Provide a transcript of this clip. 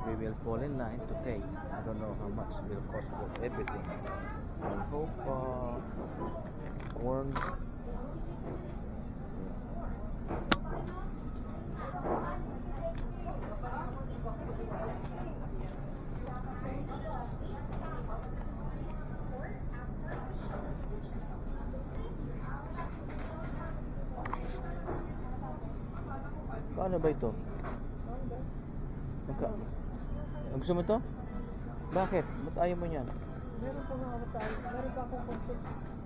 we will fall in line to pay. I don't know how much will cost for everything. I hope corn. Paano ba ito? Gusto mo ito? Bakit? Ba't ayaw mo yan? Meron pa mga tayo. Meron pa akong concept.